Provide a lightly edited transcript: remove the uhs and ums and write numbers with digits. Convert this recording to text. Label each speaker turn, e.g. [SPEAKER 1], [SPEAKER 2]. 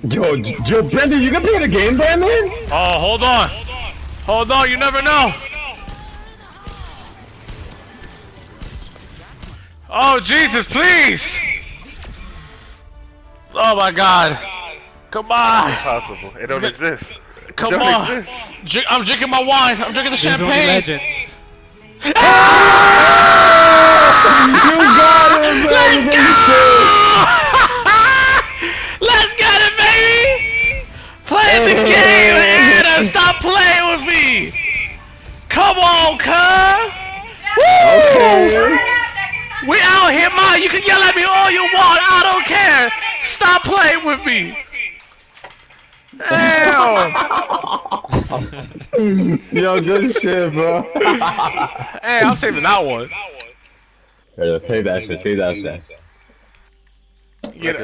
[SPEAKER 1] Yo, Brendan, you can play the game, Brandon?
[SPEAKER 2] Oh, hold on. Hold on, you never know. Oh, Jesus, please. Oh, my God. Come on.
[SPEAKER 3] Impossible. It don't exist.
[SPEAKER 2] Come on. I'm drinking my wine. I'm drinking the champagne.
[SPEAKER 4] Legends.
[SPEAKER 1] You got it,
[SPEAKER 2] Let's
[SPEAKER 1] baby!
[SPEAKER 2] go! Let's get it, baby! Play the game, Anna! Stop playing with me! Come on, cuz!
[SPEAKER 1] Okay.
[SPEAKER 2] We out here, Ma! You can yell at me all you want, I don't care! Stop playing with me! Damn!
[SPEAKER 1] Yo, good shit, bro.
[SPEAKER 2] Hey, I'm saving that one.
[SPEAKER 1] Save that shit, save that shit.